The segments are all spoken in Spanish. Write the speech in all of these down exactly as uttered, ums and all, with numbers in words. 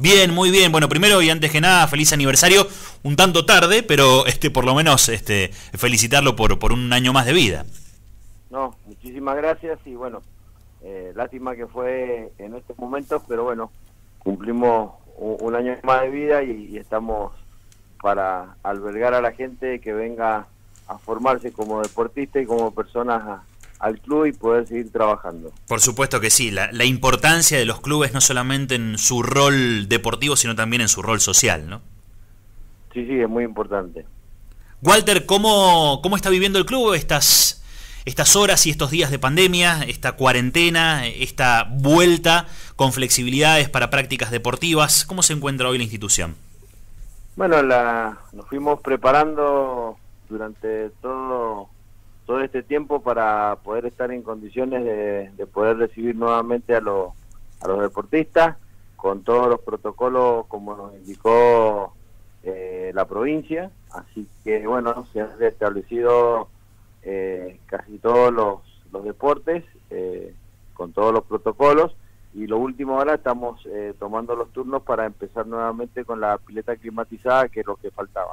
Bien, muy bien. Bueno, primero y antes que nada, feliz aniversario. Un tanto tarde, pero este por lo menos este felicitarlo por, por un año más de vida. No, muchísimas gracias y bueno, eh, lástima que fue en estos momentos, pero bueno, cumplimos un, un año más de vida y, y estamos para albergar a la gente que venga a formarse como deportista y como personas a, al club y poder seguir trabajando. Por supuesto que sí, la, la importancia de los clubes no solamente en su rol deportivo, sino también en su rol social, ¿no? Sí, sí, es muy importante. Walter, ¿cómo, cómo está viviendo el club estas, estas horas y estos días de pandemia, esta cuarentena, esta vuelta con flexibilidades para prácticas deportivas? ¿Cómo se encuentra hoy la institución? Bueno, la, nos fuimos preparando durante todo, todo este tiempo para poder estar en condiciones de, de poder recibir nuevamente a los, a los deportistas con todos los protocolos como nos indicó eh, la provincia. Así que bueno, se han establecido eh, casi todos los, los deportes eh, con todos los protocolos. Y lo último ahora estamos eh, tomando los turnos para empezar nuevamente con la pileta climatizada, que es lo que faltaba.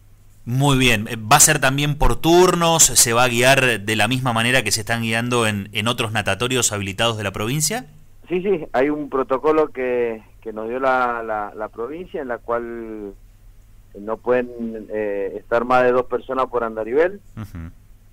Muy bien. ¿Va a ser también por turnos? ¿Se va a guiar de la misma manera que se están guiando en, en otros natatorios habilitados de la provincia? Sí, sí, hay un protocolo que, que nos dio la, la, la provincia en la cual no pueden eh, estar más de dos personas por andarivel. Uh-huh.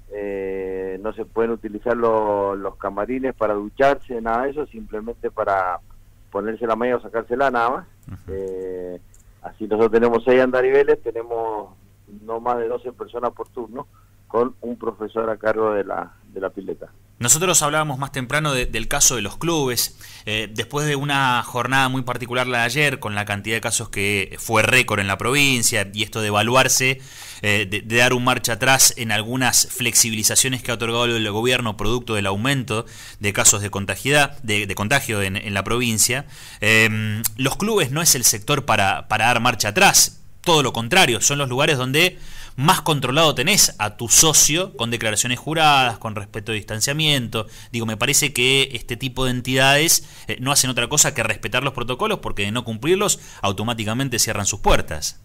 Eh, no se pueden utilizar lo, los camarines para ducharse, nada de eso, simplemente para ponerse la malla o sacársela, nada más. Uh-huh. Eh, así nosotros tenemos seis andariveles, tenemos no más de doce personas por turno, con un profesor a cargo de la, de la pileta. Nosotros hablábamos más temprano de, del caso de los clubes, eh, después de una jornada muy particular la de ayer, con la cantidad de casos que fue récord en la provincia, y esto de evaluarse, eh, de, de dar un marcha atrás en algunas flexibilizaciones que ha otorgado el gobierno producto del aumento de casos de, de, de contagio en, en la provincia, eh, los clubes no es el sector para, para dar marcha atrás, todo lo contrario, son los lugares donde más controlado tenés a tu socio con declaraciones juradas, con respeto de distanciamiento. Digo, me parece que este tipo de entidades eh, no hacen otra cosa que respetar los protocolos, porque de no cumplirlos automáticamente cierran sus puertas.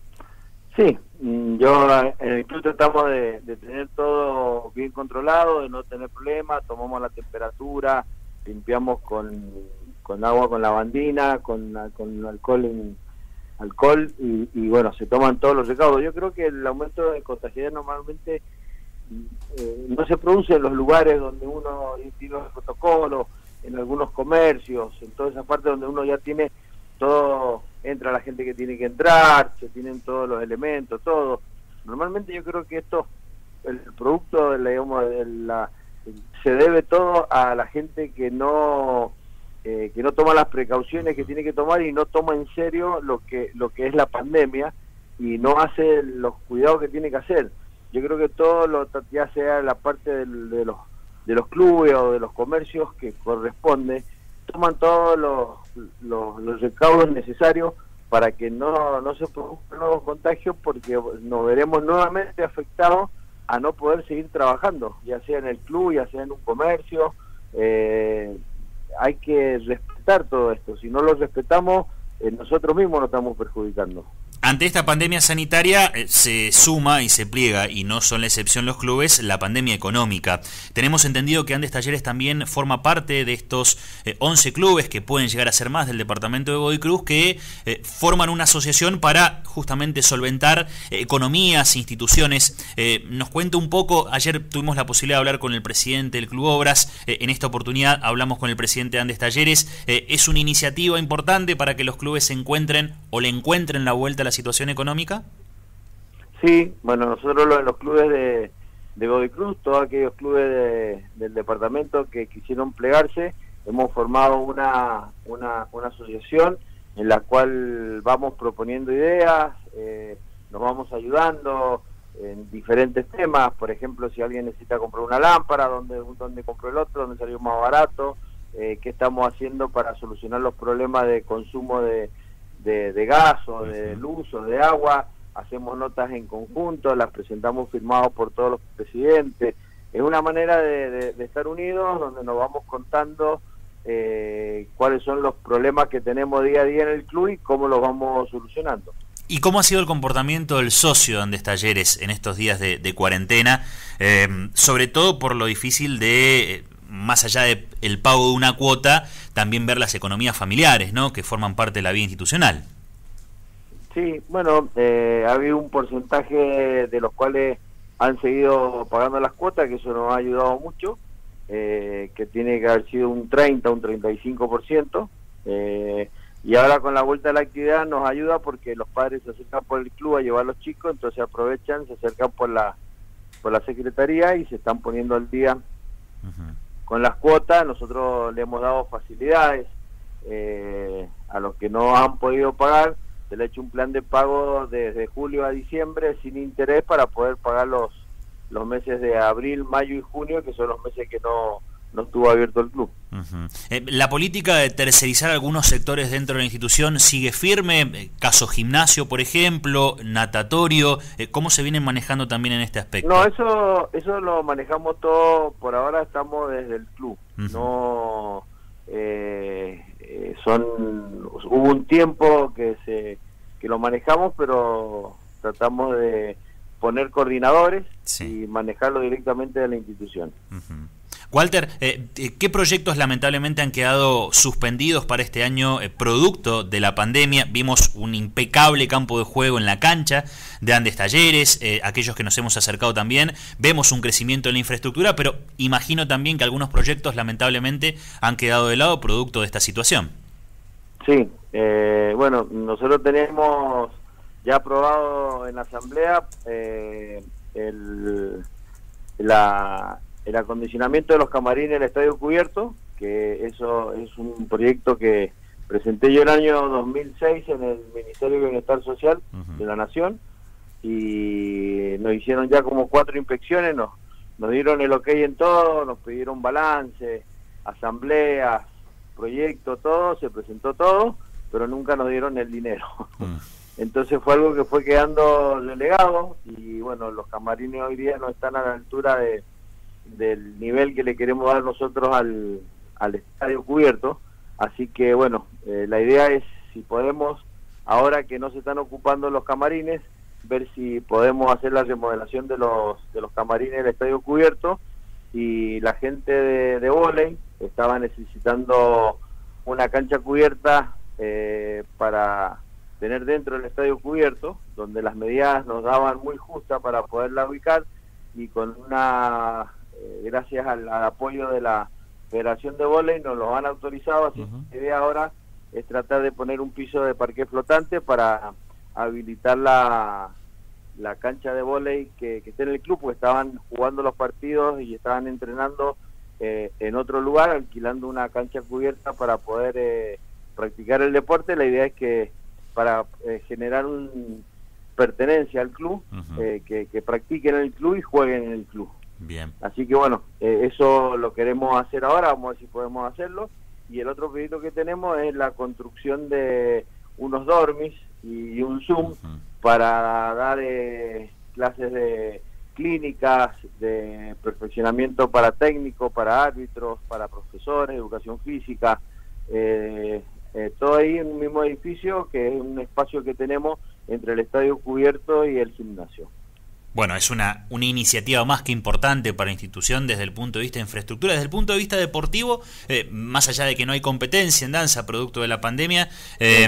Sí, yo en el club tratamos de, de tener todo bien controlado, de no tener problemas, tomamos la temperatura, limpiamos con, con agua con lavandina, con, con alcohol en alcohol y, y bueno, se toman todos los recaudos. Yo creo que el aumento de contagios normalmente eh, no se produce en los lugares donde uno tiene los protocolos, en algunos comercios, en toda esa parte donde uno ya tiene todo, entra la gente que tiene que entrar, se tienen todos los elementos, todo. Normalmente yo creo que esto, el producto, digamos, de la, se debe todo a la gente que no Eh, que no toma las precauciones que tiene que tomar y no toma en serio lo que lo que es la pandemia y no hace los cuidados que tiene que hacer. Yo creo que todo, lo, ya sea la parte del, de los de los clubes o de los comercios que corresponde, toman todos los, los, los recaudos necesarios para que no, no se produzcan nuevos contagios, porque nos veremos nuevamente afectados a no poder seguir trabajando, ya sea en el club, ya sea en un comercio. eh, Hay que respetar todo esto. Si no lo respetamos, eh, nosotros mismos nos estamos perjudicando. Ante esta pandemia sanitaria eh, se suma y se pliega, y no son la excepción los clubes, la pandemia económica. Tenemos entendido que Andes Talleres también forma parte de estos eh, once clubes, que pueden llegar a ser más, del departamento de Godoy Cruz, que eh, forman una asociación para justamente solventar eh, economías, instituciones. Eh, nos cuenta un poco, ayer tuvimos la posibilidad de hablar con el presidente del Club Obras, eh, en esta oportunidad hablamos con el presidente de Andes Talleres. Eh, es una iniciativa importante para que los clubes se encuentren o le encuentren la vuelta a la situación económica. Sí, bueno, nosotros los, los clubes de, de Godoy Cruz, todos aquellos clubes de, del departamento que quisieron plegarse, hemos formado una, una, una asociación en la cual vamos proponiendo ideas, eh, nos vamos ayudando en diferentes temas. Por ejemplo, si alguien necesita comprar una lámpara, ¿dónde, dónde compró el otro? ¿Dónde salió más barato? Eh, ¿Qué estamos haciendo para solucionar los problemas de consumo de De, de gas o de luz o de agua? Hacemos notas en conjunto, las presentamos firmados por todos los presidentes. Es una manera de, de, de estar unidos, donde nos vamos contando eh, cuáles son los problemas que tenemos día a día en el club y cómo los vamos solucionando. ¿Y cómo ha sido el comportamiento del socio de Andes Talleres en estos días de, de cuarentena? Eh, sobre todo por lo difícil de, más allá del de pago de una cuota, también ver las economías familiares, ¿no?, que forman parte de la vida institucional. Sí, bueno, eh, ha habido un porcentaje de los cuales han seguido pagando las cuotas, que eso nos ha ayudado mucho, eh, que tiene que haber sido un treinta, un treinta y cinco por ciento, eh, y ahora con la vuelta de la actividad nos ayuda porque los padres se acercan por el club a llevar a los chicos, entonces aprovechan, se acercan por la por la secretaría y se están poniendo al día uh-huh. con las cuotas. Nosotros le hemos dado facilidades eh, a los que no han podido pagar. Se le ha hecho un plan de pago desde julio a diciembre sin interés para poder pagar los los meses de abril, mayo y junio, que son los meses que no, no estuvo abierto el club. Uh-huh. eh, ¿La política de tercerizar algunos sectores dentro de la institución sigue firme? Caso gimnasio, por ejemplo, natatorio, eh, ¿cómo se vienen manejando también en este aspecto? No, eso eso lo manejamos todo, por ahora estamos desde el club. Uh-huh. No... Eh, eh, son hubo un tiempo que se que lo manejamos, pero tratamos de poner coordinadores sí. y manejarlo directamente de la institución. Uh-huh. Walter, eh, ¿qué proyectos lamentablemente han quedado suspendidos para este año eh, producto de la pandemia? Vimos un impecable campo de juego en la cancha de Andes Talleres, eh, aquellos que nos hemos acercado también, vemos un crecimiento en la infraestructura, pero imagino también que algunos proyectos lamentablemente han quedado de lado producto de esta situación. Sí, eh, bueno, nosotros tenemos ya aprobado en la asamblea eh, el, la... el acondicionamiento de los camarines del estadio cubierto, que eso es un proyecto que presenté yo el año dos mil seis en el Ministerio de Bienestar Social uh-huh. de la Nación, y nos hicieron ya como cuatro inspecciones, nos, nos dieron el ok en todo, nos pidieron balance, asambleas, proyecto, todo, se presentó todo, pero nunca nos dieron el dinero. Uh-huh. Entonces fue algo que fue quedando relegado, y bueno, los camarines hoy día no están a la altura de del nivel que le queremos dar nosotros al, al estadio cubierto, así que bueno, eh, la idea es, si podemos, ahora que no se están ocupando los camarines, ver si podemos hacer la remodelación de los de los camarines del estadio cubierto. Y la gente de, de vóley estaba necesitando una cancha cubierta eh, para tener dentro del estadio cubierto, donde las medidas nos daban muy justas para poderla ubicar, y con una eh, gracias al, al apoyo de la Federación de Vóley nos lo han autorizado, así uh-huh. que la idea ahora es tratar de poner un piso de parqué flotante para habilitar la, la cancha de vóley que, que esté en el club, porque estaban jugando los partidos y estaban entrenando eh, en otro lugar, alquilando una cancha cubierta para poder eh, practicar el deporte. La idea es que para eh, generar un pertenencia al club, uh-huh. eh, que, que practiquen en el club y jueguen en el club. Bien. Así que bueno, eh, eso lo queremos hacer ahora, vamos a ver si podemos hacerlo. Y el otro proyecto que tenemos es la construcción de unos dormis y un Zoom uh-huh. para dar eh, clases de clínicas, de perfeccionamiento para técnicos, para árbitros, para profesores, educación física, eh, eh, todo ahí en un mismo edificio, que es un espacio que tenemos entre el estadio cubierto y el gimnasio. Bueno, es una, una iniciativa más que importante para la institución desde el punto de vista de infraestructura. Desde el punto de vista deportivo, eh, más allá de que no hay competencia en danza producto de la pandemia, eh,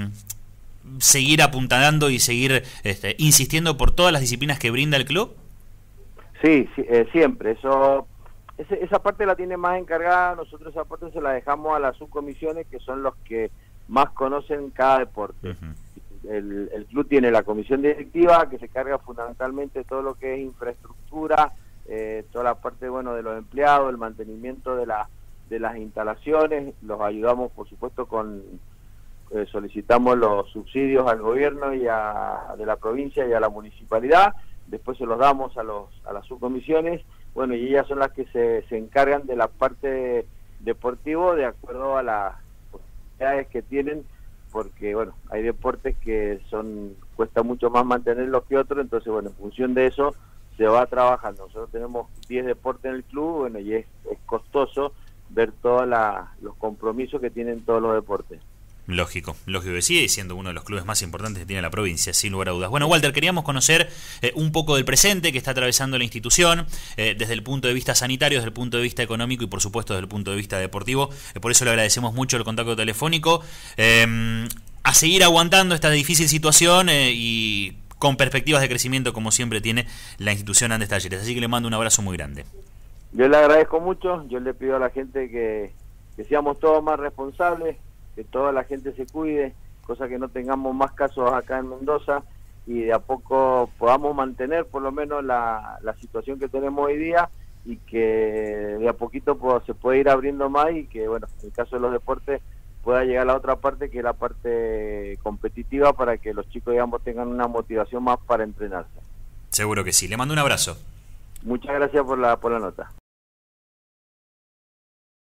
seguir apuntalando y seguir este, insistiendo por todas las disciplinas que brinda el club. Sí, sí eh, siempre. Eso, ese, esa parte la tiene más encargada, nosotros esa parte se la dejamos a las subcomisiones, que son los que más conocen cada deporte. Uh-huh. El, el club tiene la comisión directiva, que se carga fundamentalmente de todo lo que es infraestructura, eh, toda la parte, bueno, de los empleados, el mantenimiento de, la, de las instalaciones. Los ayudamos, por supuesto, con eh, solicitamos los subsidios al gobierno y a, de la provincia y a la municipalidad. Después se los damos a los a las subcomisiones, bueno, y ellas son las que se, se encargan de la parte deportiva de acuerdo a las posibilidades que tienen, porque bueno, hay deportes que son cuesta mucho más mantenerlos que otros, entonces bueno, en función de eso se va trabajando. Nosotros tenemos diez deportes en el club, bueno, y es, es costoso ver todos los compromisos que tienen todos los deportes. Lógico, lógico que sí, siendo uno de los clubes más importantes que tiene la provincia, sin lugar a dudas. Bueno, Walter, queríamos conocer eh, un poco del presente que está atravesando la institución, eh, desde el punto de vista sanitario, desde el punto de vista económico y por supuesto desde el punto de vista deportivo. Eh, por eso le agradecemos mucho el contacto telefónico. Eh, a seguir aguantando esta difícil situación eh, y con perspectivas de crecimiento como siempre tiene la institución Andes Talleres. Así que le mando un abrazo muy grande. Yo le agradezco mucho, yo le pido a la gente que, que seamos todos más responsables, que toda la gente se cuide, cosa que no tengamos más casos acá en Mendoza y de a poco podamos mantener por lo menos la, la situación que tenemos hoy día y que de a poquito pues, se puede ir abriendo más y que, bueno, en el caso de los deportes pueda llegar a la otra parte que es la parte competitiva para que los chicos, digamos, tengan una motivación más para entrenarse. Seguro que sí. Le mando un abrazo. Muchas gracias por la, por la nota.